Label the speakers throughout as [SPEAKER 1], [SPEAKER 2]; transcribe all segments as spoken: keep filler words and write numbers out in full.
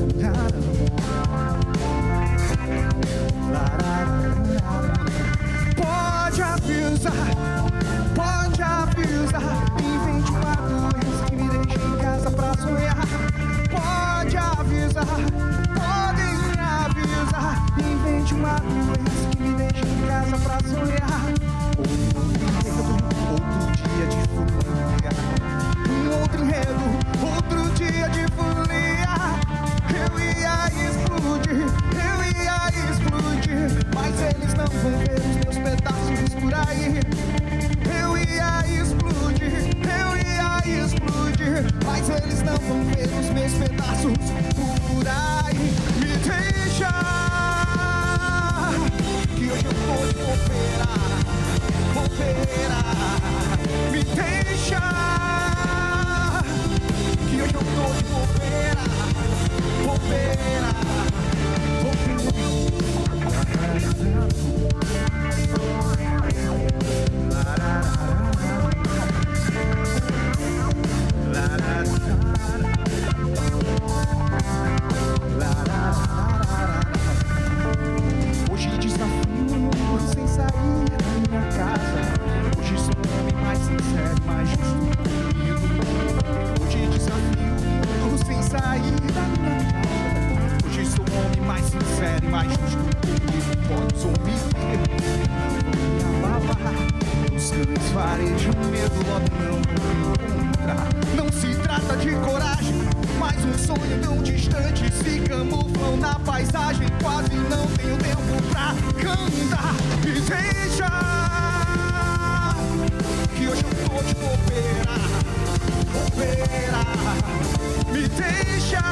[SPEAKER 1] Pode avisar, pode avisar. Invente uma doença que me deixe em casa pra sonhar. Pode avisar, podem avisar. Invente uma doença que me deixe em casa pra sonhar. Outro dia de folia, um outro enredo, outro dia de folia. Eu ia explodir, eu ia explodir, mas eles não vão ver os meus pedaços por aí. Eu ia explodir, eu ia explodir, mas eles não vão ver os meus pedaços por aí. Me deixa, que hoje eu vou te operar, operar. Me deixa, que hoje eu vou te operar, operar, hoje desafio sem sair da minha casa. Hoje sou um homem mais sincero, mais justo comigo. Hoje desafio sem sair da minha casa. Hoje sou um homem mais sincero e mais justo comigo. Podes ouvir, me ababar. Os cães farejam medo, logo não vou encontrar. Não se trata de coragem, mas um sonho tão distante se camuflam na paisagem. Quase não tenho tempo pra cantar. Me deixa, que hoje eu vou te operar, operar. Me deixa,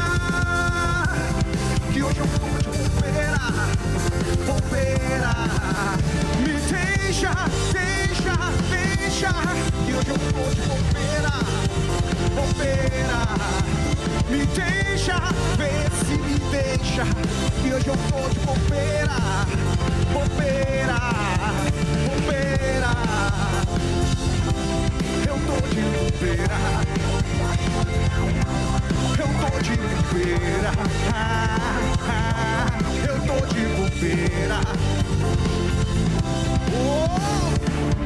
[SPEAKER 1] que hoje eu vou te operar, operar. Me deixa, deixa, deixa, que hoje eu vou te operar, operar. Me deixa, vê se me deixa, que hoje eu vou te operar, operar, operar. Eu tô de operar, eu tô de bobeira, eu tô de bobeira. Oh!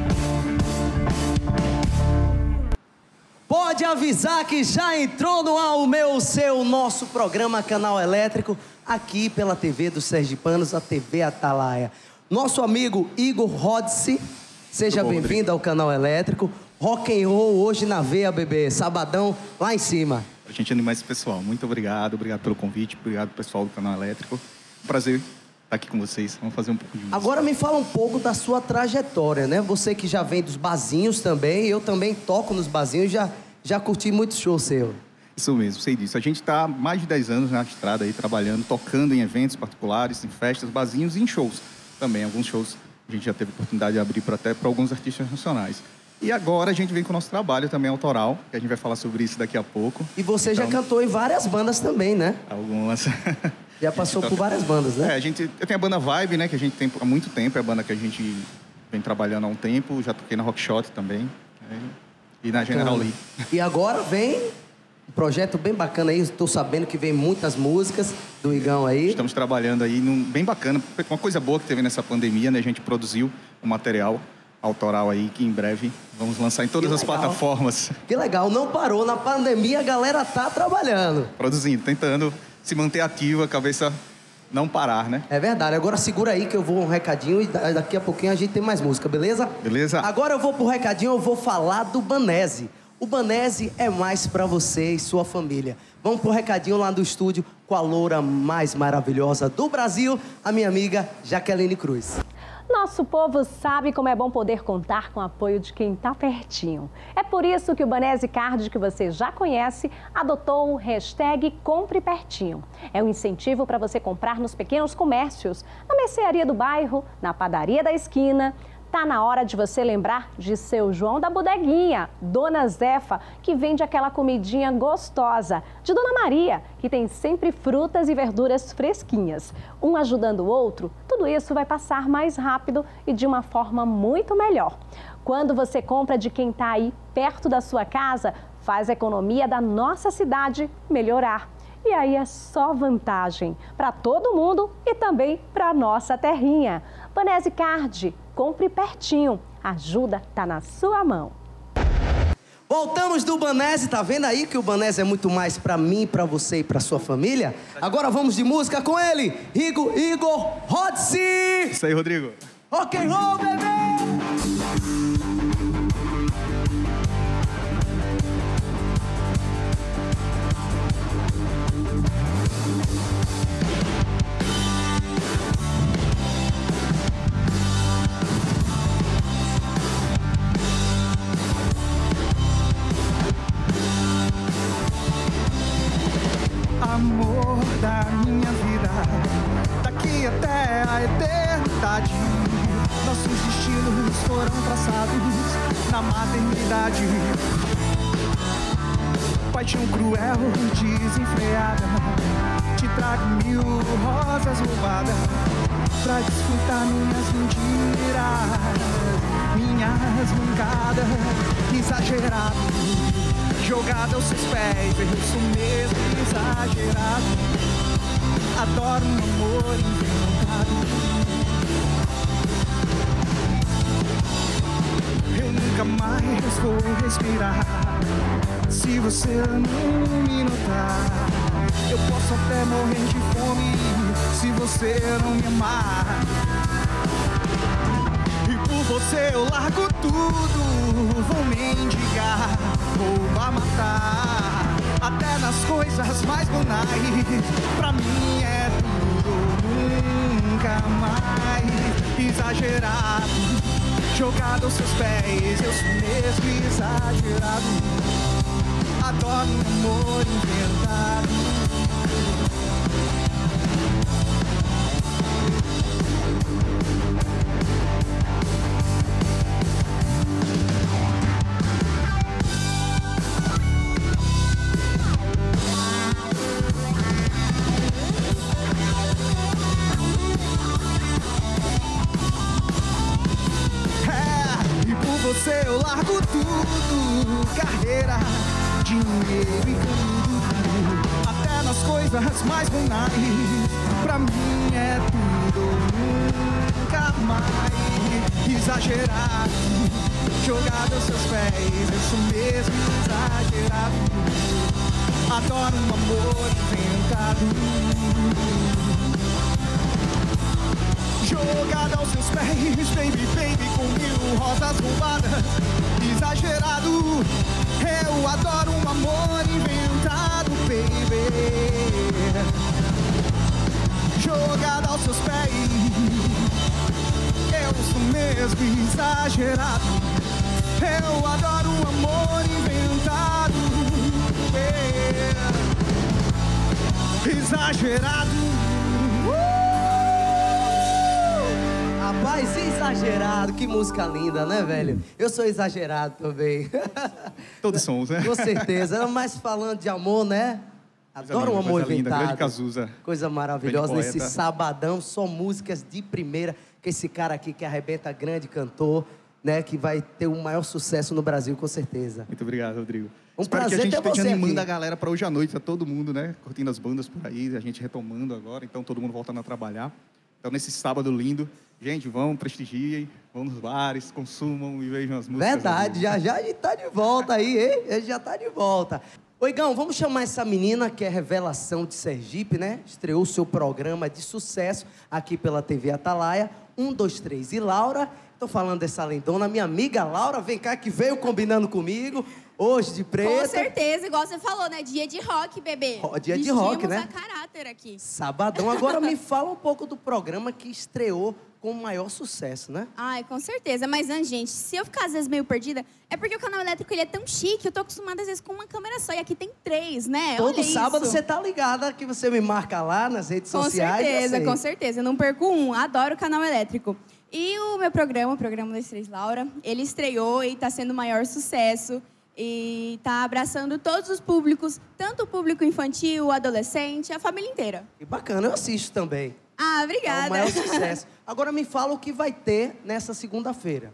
[SPEAKER 2] Pode avisar que já entrou no ar o meu, o seu, nosso programa Canal Elétrico, aqui pela T V dos Sergipanos, a T V Atalaia. Nosso amigo Igor Rodice, seja bem-vindo ao Canal Elétrico. Rock and roll hoje na veia, bebê. Sabadão lá em cima.
[SPEAKER 3] A gente anima esse pessoal. Muito obrigado, obrigado pelo convite, obrigado pessoal do Canal Elétrico. Prazer estar aqui com vocês. Vamos fazer um pouco de música.
[SPEAKER 2] Agora me fala um pouco da sua trajetória, né? Você que já vem dos barzinhos também, eu também toco nos barzinhos, já, já curti muitos shows seu.
[SPEAKER 3] Isso mesmo, sei disso. A gente está há mais de dez anos na estrada aí, trabalhando, tocando em eventos particulares, em festas, barzinhos e em shows também. Alguns shows a gente já teve oportunidade de abrir para até para alguns artistas nacionais. E agora a gente vem com o nosso trabalho também autoral, que a gente vai falar sobre isso daqui a pouco.
[SPEAKER 2] E você
[SPEAKER 3] então,
[SPEAKER 2] já cantou em várias bandas também, né?
[SPEAKER 3] Algumas.
[SPEAKER 2] Já passou
[SPEAKER 3] então,
[SPEAKER 2] por várias bandas, né?
[SPEAKER 3] É, a gente, eu tenho a banda Vibe, né, que a gente tem há muito tempo, é a banda que a gente vem trabalhando há um tempo, já toquei na Rockshot também, é, e na General Lee.
[SPEAKER 2] E agora vem um projeto bem bacana aí, estou sabendo que vem muitas músicas do Igão aí.
[SPEAKER 3] Estamos trabalhando aí, num, bem bacana, uma coisa boa que teve nessa pandemia, né, a gente produziu um material autoral aí, que em breve vamos lançar em todas as plataformas.
[SPEAKER 2] Que legal, não parou, na pandemia a galera tá trabalhando.
[SPEAKER 3] Produzindo, tentando se manter ativa, a cabeça não parar, né?
[SPEAKER 2] É verdade, agora segura aí que eu vou um recadinho e daqui a pouquinho a gente tem mais música, beleza?
[SPEAKER 3] Beleza.
[SPEAKER 2] Agora eu vou pro recadinho, eu vou falar do Banese. O Banese é mais pra você e sua família. Vamos pro recadinho lá do estúdio com a loura mais maravilhosa do Brasil, a minha amiga Jaqueline Cruz.
[SPEAKER 4] Nosso povo sabe como é bom poder contar com o apoio de quem está pertinho. É por isso que o Banese Card, que você já conhece, adotou o hashtag Compre Pertinho. É um incentivo para você comprar nos pequenos comércios, na mercearia do bairro, na padaria da esquina. Tá na hora de você lembrar de seu João da Bodeguinha, Dona Zefa, que vende aquela comidinha gostosa, de Dona Maria, que tem sempre frutas e verduras fresquinhas. Um ajudando o outro, tudo isso vai passar mais rápido e de uma forma muito melhor. Quando você compra de quem está aí perto da sua casa, faz a economia da nossa cidade melhorar. E aí é só vantagem para todo mundo e também para nossa terrinha. Banese Card, compre pertinho. A ajuda tá na sua mão.
[SPEAKER 2] Voltamos do Banese, tá vendo aí que o Banese é muito mais pra mim, pra você e pra sua família? Agora vamos de música com ele, Igor, Igor Rodsi!
[SPEAKER 3] Isso aí, Rodrigo.
[SPEAKER 2] Rock and roll, bebê!
[SPEAKER 1] Amor da minha vida, daqui até a eternidade, nossos destinos foram traçados na maternidade. Paixão cruel, desenfreada, te trago mil rosas roubadas pra desfrutar minhas mentiras, minhas mancadas, exagerado. Jogada aos seus pés, eu sou mesmo exagerado. Adoro um amor inventado. Eu nunca mais vou respirar se você não me notar. Eu posso até morrer de fome se você não me amar. E por você eu largo tudo, vou mendigar, vou matar, até nas coisas mais banais. Pra mim é tudo, nunca mais. Exagerado, jogado aos seus pés, eu sou mesmo exagerado. Adoro um amor inventado. Você eu largo tudo, carreira, dinheiro e caminho, até nas coisas mais banais. Pra mim é tudo, nunca mais. Exagerado, jogado aos seus pés, eu sou mesmo exagerado. Adoro um amor inventado. Jogada aos seus pés, baby, baby, com mil rosas roubadas. Exagerado, eu adoro um amor inventado, baby. Jogada aos seus pés, eu sou mesmo exagerado. Eu adoro um amor inventado, baby. Exagerado.
[SPEAKER 2] Rapaz, exagerado, que música linda, né, velho? Eu sou exagerado também.
[SPEAKER 3] Todos somos, né?
[SPEAKER 2] Com certeza, mas falando de amor, né? Adoro um amor
[SPEAKER 3] coisa linda,
[SPEAKER 2] inventado.
[SPEAKER 3] grande Cazuza.
[SPEAKER 2] Coisa maravilhosa
[SPEAKER 3] Grande
[SPEAKER 2] nesse
[SPEAKER 3] poeta.
[SPEAKER 2] sabadão, só músicas de primeira, que esse cara aqui que arrebenta, grande cantor, né, que vai ter o maior sucesso no Brasil, com certeza.
[SPEAKER 3] Muito obrigado, Rodrigo.
[SPEAKER 2] Um
[SPEAKER 3] Espero
[SPEAKER 2] prazer
[SPEAKER 3] que a gente
[SPEAKER 2] ter
[SPEAKER 3] esteja
[SPEAKER 2] você
[SPEAKER 3] animando
[SPEAKER 2] aqui.
[SPEAKER 3] a galera para hoje à noite, tá todo mundo, né? Curtindo as bandas por aí, a gente retomando agora, então todo mundo voltando a trabalhar. Então, nesse sábado lindo, gente, vão, prestigiem, vão nos bares, consumam e vejam as músicas.
[SPEAKER 2] Verdade, já já a gente tá de volta aí, hein? A gente já tá de volta. Ô, Igão, vamos chamar essa menina que é revelação de Sergipe, né? Estreou o seu programa de sucesso aqui pela T V Atalaia. Um, dois, três. E Laura, tô falando dessa lindona, minha amiga Laura, vem cá, que veio combinando comigo, hoje de preto.
[SPEAKER 5] Com certeza, igual você falou, né? Dia de rock, bebê.
[SPEAKER 2] Ó, dia de rock, né?
[SPEAKER 5] Vestimos a caráter aqui.
[SPEAKER 2] Sabadão. Agora me fala um pouco do programa que estreou com o maior sucesso, né?
[SPEAKER 5] Ai, com certeza. Mas antes, gente, se eu ficar às vezes meio perdida, é porque o canal elétrico ele é tão chique, eu tô acostumada às vezes com uma câmera só, e aqui tem três, né?
[SPEAKER 2] Todo
[SPEAKER 5] Olha
[SPEAKER 2] sábado
[SPEAKER 5] isso.
[SPEAKER 2] você tá ligada, que você me marca lá nas redes
[SPEAKER 5] Com
[SPEAKER 2] sociais.
[SPEAKER 5] certeza,
[SPEAKER 2] eu sei.
[SPEAKER 5] com certeza. Eu não perco um, adoro o canal elétrico. E o meu programa, o programa das Três Laura, ele estreou e tá sendo o maior sucesso. E tá abraçando todos os públicos, tanto o público infantil, adolescente, a família inteira.
[SPEAKER 2] Que bacana, eu assisto também.
[SPEAKER 5] Ah,
[SPEAKER 2] É
[SPEAKER 5] obrigada.
[SPEAKER 2] o maior sucesso. Agora me fala o que vai ter nessa segunda-feira.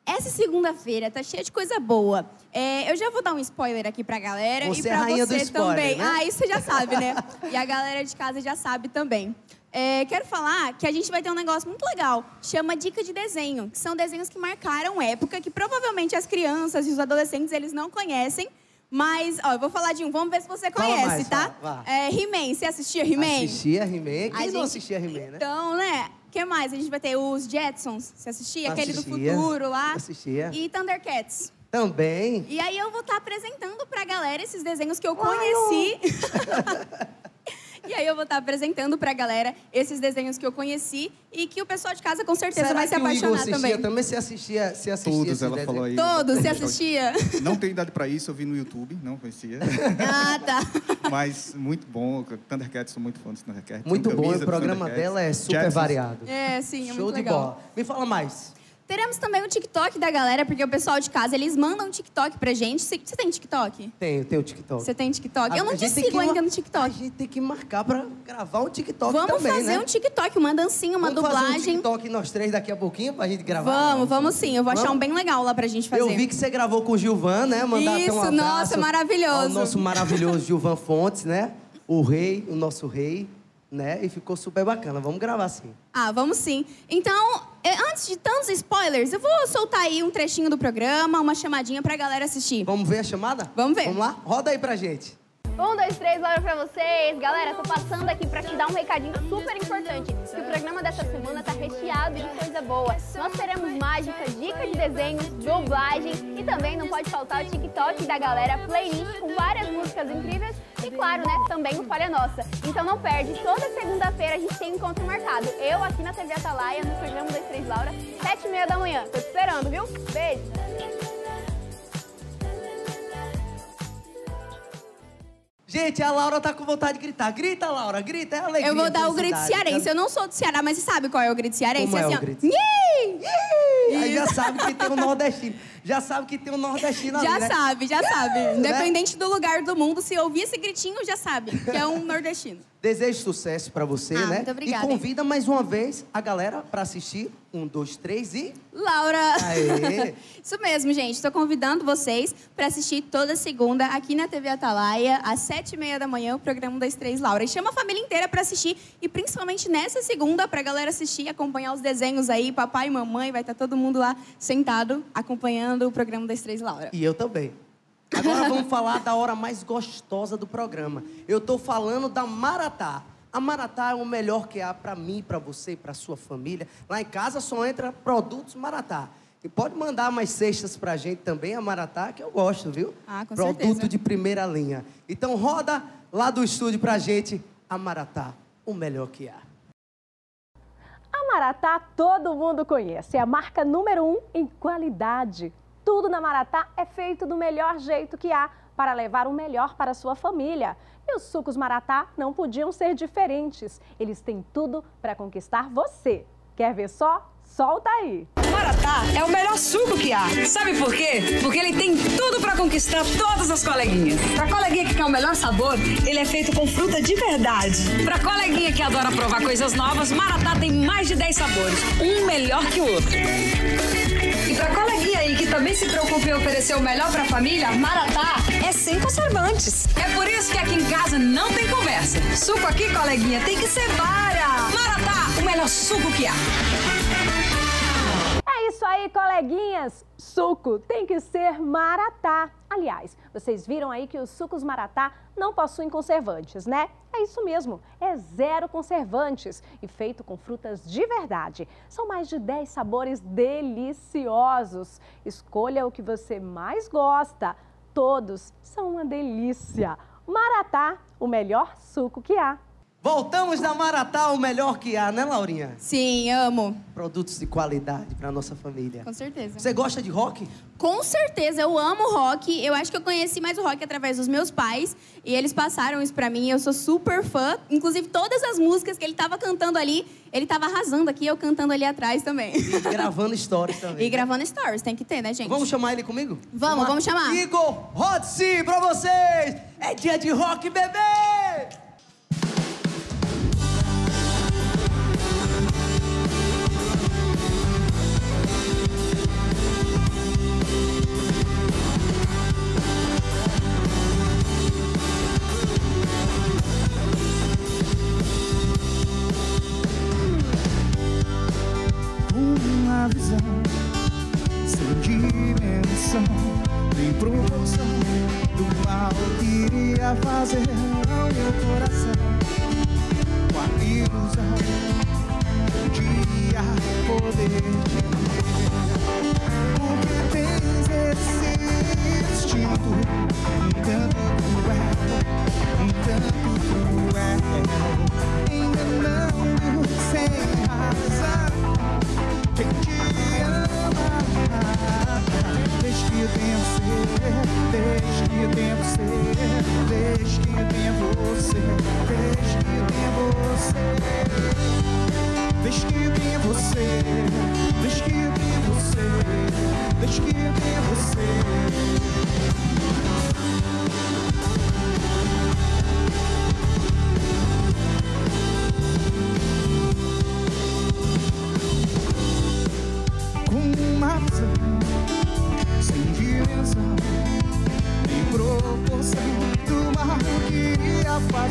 [SPEAKER 5] essa segunda-feira tá cheia de coisa boa. É, eu já vou dar um spoiler aqui pra galera
[SPEAKER 2] Você
[SPEAKER 5] e pra
[SPEAKER 2] é a rainha
[SPEAKER 5] você
[SPEAKER 2] do spoiler,
[SPEAKER 5] também.
[SPEAKER 2] né?
[SPEAKER 5] Ah, isso você já sabe, né? E a galera de casa já sabe também. É, quero falar que a gente vai ter um negócio muito legal, chama Dica de Desenho, que são desenhos que marcaram época, que provavelmente as crianças e os adolescentes eles não conhecem, mas, ó, eu vou falar de um, vamos ver se você
[SPEAKER 2] Fala
[SPEAKER 5] conhece,
[SPEAKER 2] mais,
[SPEAKER 5] tá?
[SPEAKER 2] vá, vá.
[SPEAKER 5] É, He-Man, você assistia He-Man?
[SPEAKER 2] Assistia He-Man. Quem
[SPEAKER 5] A
[SPEAKER 2] não
[SPEAKER 5] gente-
[SPEAKER 2] assistia He-Man, né?
[SPEAKER 5] Então, né? O que mais? A gente vai ter os Jetsons, você assistia? Aquele do
[SPEAKER 2] Assistia,
[SPEAKER 5] futuro lá.
[SPEAKER 2] assistia.
[SPEAKER 5] E Thundercats.
[SPEAKER 2] Também.
[SPEAKER 5] E aí eu vou estar apresentando pra galera esses desenhos que eu conheci. E aí eu vou estar apresentando pra galera esses desenhos que eu conheci e que o pessoal de casa com certeza
[SPEAKER 2] Será
[SPEAKER 5] vai se
[SPEAKER 2] que o Igor
[SPEAKER 5] apaixonar
[SPEAKER 2] assistia
[SPEAKER 5] também.
[SPEAKER 2] também? Você assistia, você assistia
[SPEAKER 3] Todos,
[SPEAKER 2] esse
[SPEAKER 3] ela
[SPEAKER 2] desenho?
[SPEAKER 3] falou aí.
[SPEAKER 5] Todos, você assistia?
[SPEAKER 3] Não tenho idade para isso, eu vi no YouTube, não conhecia.
[SPEAKER 5] Ah, tá.
[SPEAKER 3] Mas muito bom, Thundercats, sou muito fã dos Thundercats.
[SPEAKER 2] Muito
[SPEAKER 3] Tenho
[SPEAKER 2] bom,
[SPEAKER 3] camisa
[SPEAKER 2] o
[SPEAKER 3] do
[SPEAKER 2] programa
[SPEAKER 3] Thundercats.
[SPEAKER 2] dela é super
[SPEAKER 3] Jetsons.
[SPEAKER 2] variado.
[SPEAKER 5] É, sim, é
[SPEAKER 2] Show
[SPEAKER 5] muito
[SPEAKER 2] de
[SPEAKER 5] legal.
[SPEAKER 2] bola. Me fala mais.
[SPEAKER 5] Teremos também o TikTok da galera, porque o pessoal de casa, eles mandam TikTok pra gente. Você você tem TikTok?
[SPEAKER 2] Tenho, tenho o TikTok.
[SPEAKER 5] Você tem TikTok? Eu não
[SPEAKER 2] A
[SPEAKER 5] te
[SPEAKER 2] gente tem
[SPEAKER 5] sigo
[SPEAKER 2] que
[SPEAKER 5] ainda
[SPEAKER 2] mar-
[SPEAKER 5] no
[SPEAKER 2] A
[SPEAKER 5] TikTok.
[SPEAKER 2] gente tem que marcar pra gravar um TikTok
[SPEAKER 5] Vamos
[SPEAKER 2] também,
[SPEAKER 5] fazer
[SPEAKER 2] né?
[SPEAKER 5] um TikTok, uma dancinha, uma
[SPEAKER 2] Vamos fazer um
[SPEAKER 5] dublagem.
[SPEAKER 2] TikTok nós três daqui a pouquinho pra gente gravar?
[SPEAKER 5] Vamos, vamos sim. Eu vou achar
[SPEAKER 2] Vamos?
[SPEAKER 5] um bem legal lá pra gente fazer.
[SPEAKER 2] Eu vi que você gravou com o Gilvan, né? Mandar até um
[SPEAKER 5] Isso,
[SPEAKER 2] abraço
[SPEAKER 5] nossa, maravilhoso.
[SPEAKER 2] ao nosso maravilhoso Gilvan Fontes, né? O rei, o nosso rei, né? E ficou super bacana. Vamos gravar sim.
[SPEAKER 5] Ah, vamos sim. Então, é, antes de tantos spoilers, eu vou soltar aí um trechinho do programa, uma chamadinha pra galera assistir.
[SPEAKER 2] Vamos ver a chamada?
[SPEAKER 5] Vamos ver.
[SPEAKER 2] Vamos lá? Roda aí pra gente.
[SPEAKER 6] Um, dois, três, Laura pra vocês. Galera, tô passando aqui pra te dar um recadinho super importante. Que o programa dessa semana tá recheado de coisa boa. Nós teremos mágica, dica de desenhos, dublagem e também não pode faltar o TikTok da galera, playlist com várias músicas incríveis e, claro, né, também o Falha Nossa. Então não perde, toda segunda-feira a gente tem encontro marcado. Eu aqui na T V Atalaia, no programa das Três Laura, sete e meia da manhã. Tô te esperando, viu? Beijo!
[SPEAKER 2] Gente, a Laura tá com vontade de gritar. Grita, Laura, grita, é alegria.
[SPEAKER 5] Eu vou dar o grito
[SPEAKER 2] felicidade.
[SPEAKER 5] cearense. Eu não sou do Ceará, mas você sabe qual é o grito cearense?
[SPEAKER 2] Como é
[SPEAKER 5] assim,
[SPEAKER 2] o
[SPEAKER 5] ó.
[SPEAKER 2] grito?
[SPEAKER 5] Nhi!
[SPEAKER 2] Aí já sabe que tem um nordestino. Já sabe que tem um nordestino ali,
[SPEAKER 5] Já
[SPEAKER 2] né?
[SPEAKER 5] sabe, já sabe. Independente do lugar do mundo, se ouvir esse gritinho, já sabe que é um nordestino.
[SPEAKER 2] Desejo sucesso pra você,
[SPEAKER 5] Ah,
[SPEAKER 2] né?
[SPEAKER 5] muito obrigada,
[SPEAKER 2] E convida mais uma vez a galera pra assistir um, dois, três e...
[SPEAKER 5] Laura!
[SPEAKER 2] Aê!
[SPEAKER 5] Isso mesmo, gente. Estou convidando vocês para assistir toda segunda aqui na T V Atalaia, às sete e meia da manhã, o programa das Três Laura. E chama a família inteira para assistir e principalmente nessa segunda para a galera assistir, acompanhar os desenhos aí. Papai e mamãe, vai estar todo mundo lá sentado acompanhando o programa das Três Laura.
[SPEAKER 2] E eu também. Agora vamos falar da hora mais gostosa do programa. Eu tô falando da Maratá. A Maratá é o melhor que há pra mim, pra você e pra sua família. Lá em casa só entra produtos Maratá. E pode mandar mais cestas pra gente também, a Maratá, que eu gosto, viu?
[SPEAKER 5] Ah, com
[SPEAKER 2] Produto
[SPEAKER 5] certeza.
[SPEAKER 2] de primeira linha. Então roda lá do estúdio pra gente a Maratá, o melhor que há.
[SPEAKER 4] A Maratá todo mundo conhece, é a marca número um em qualidade. Tudo na Maratá é feito do melhor jeito que há para levar o melhor para a sua família. E os sucos Maratá não podiam ser diferentes. Eles têm tudo para conquistar você. Quer ver só? Solta aí!
[SPEAKER 7] Maratá é o melhor suco que há. Sabe por quê? Porque ele tem tudo para conquistar todas as coleguinhas. Pra coleguinha que quer o melhor sabor, ele é feito com fruta de verdade. Pra coleguinha que adora provar coisas novas, Maratá tem mais de dez sabores, um melhor que o outro. E pra coleguinha aí que também se preocupa em oferecer o melhor pra família, Maratá é sem conservantes. É por isso que aqui em casa não tem conversa. Suco aqui, coleguinha, tem que ser Bara. Maratá, o melhor suco que há.
[SPEAKER 4] É isso aí, coleguinhas! Suco tem que ser Maratá. Aliás, vocês viram aí que os sucos Maratá não possuem conservantes, né? É isso mesmo, é zero conservantes e feito com frutas de verdade. São mais de dez sabores deliciosos. Escolha o que você mais gosta. Todos são uma delícia. Maratá, o melhor suco que há.
[SPEAKER 2] Voltamos da Maratá, o melhor que há, né, Laurinha?
[SPEAKER 5] Sim, amo.
[SPEAKER 2] Produtos de qualidade pra nossa família.
[SPEAKER 5] Com certeza.
[SPEAKER 2] Você gosta de rock?
[SPEAKER 5] Com certeza, eu amo rock. Eu acho que eu conheci mais o rock através dos meus pais. E eles passaram isso pra mim. Eu sou super fã. Inclusive, todas as músicas que ele tava cantando ali, ele tava arrasando aqui, eu cantando ali atrás também.
[SPEAKER 2] E gravando stories também.
[SPEAKER 5] E gravando stories, tem que ter, né, gente?
[SPEAKER 2] Vamos chamar ele comigo?
[SPEAKER 5] Vamos, vamos chamar.
[SPEAKER 2] Igor Rodsi pra vocês! É dia de rock, bebê!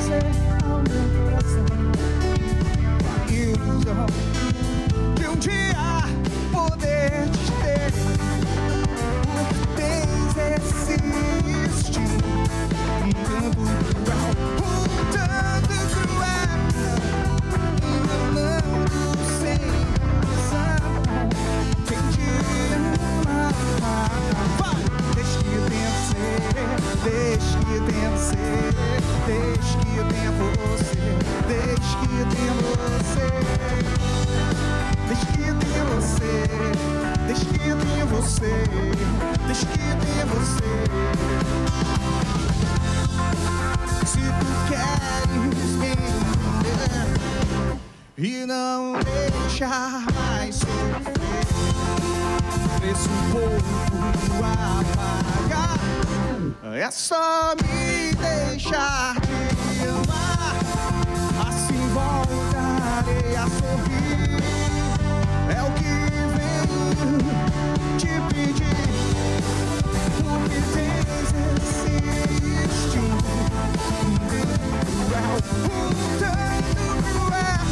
[SPEAKER 1] ser ao meu coração. A ilusão de um dia poder te ter, porque tens esse instinto um tanto cruel, um tanto cruel, enganando sem razão quem te ama. Vai! Deixa que eu tenha você, deixa que eu tenha você, deixa que eu tenha você, deixa que eu tenha você, deixa que eu tenha você, deixa que eu tenha você, deixa que eu tenha você. Se tu queres me entender e não deixar mais sofrer, preço um pouco apagar, é só me deixar te amar, assim voltarei a sorrir. É o que venho te pedir, porque tens esse instinto cruel, um tanto cruel,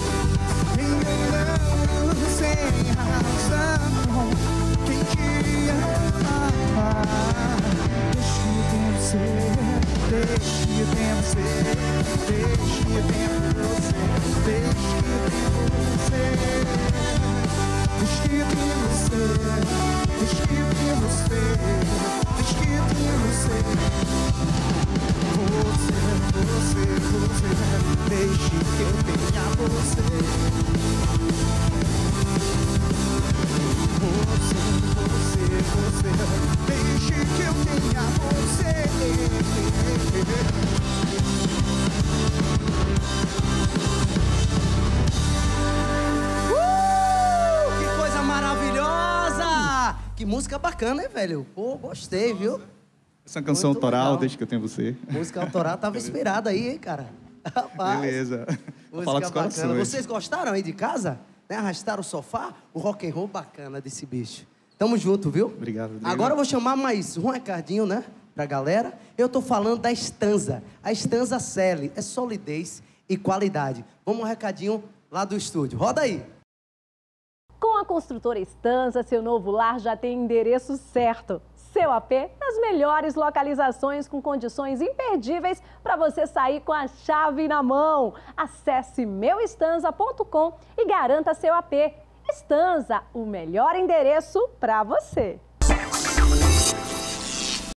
[SPEAKER 1] enganando sem razão quem te ama. Deixa que eu tenha você, deixa que eu tenha você, deixa que eu tenha você, deixa que eu tenha você. Deixa que eu tenha você, deixa que eu tenha você, deixa que eu tenha você. Você, você, você, deixe que eu tenha você. Você, você, você, deixe que eu tenha você.
[SPEAKER 2] Maravilhosa! Que música bacana, hein, velho? Pô, gostei, viu?
[SPEAKER 3] Essa canção
[SPEAKER 2] Muito
[SPEAKER 3] autoral,
[SPEAKER 2] legal.
[SPEAKER 3] Desde que eu tenho você.
[SPEAKER 2] Música autoral tava inspirada aí, hein, cara? Rapaz.
[SPEAKER 3] Beleza. Vou
[SPEAKER 2] Música
[SPEAKER 3] falar com os
[SPEAKER 2] bacana.
[SPEAKER 3] corações.
[SPEAKER 2] Vocês gostaram aí de casa? Né? Arrastaram o sofá? O rock and roll bacana desse bicho. Tamo junto, viu?
[SPEAKER 3] Obrigado, Rodrigo.
[SPEAKER 2] Agora eu vou chamar mais um recadinho, né? Pra galera. Eu tô falando da Stanza. A Stanza Celi é solidez e qualidade. Vamos um recadinho lá do estúdio. Roda aí.
[SPEAKER 4] Com a construtora Stanza, seu novo lar já tem endereço certo. Seu A P nas melhores localizações com condições imperdíveis para você sair com a chave na mão. Acesse meu stanza ponto com e garanta seu A P. Stanza, o melhor endereço para você.